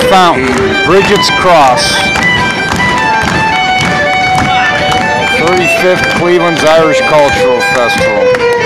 fountain, Brigid's Cross. 35th Cleveland's Irish Cultural Festival.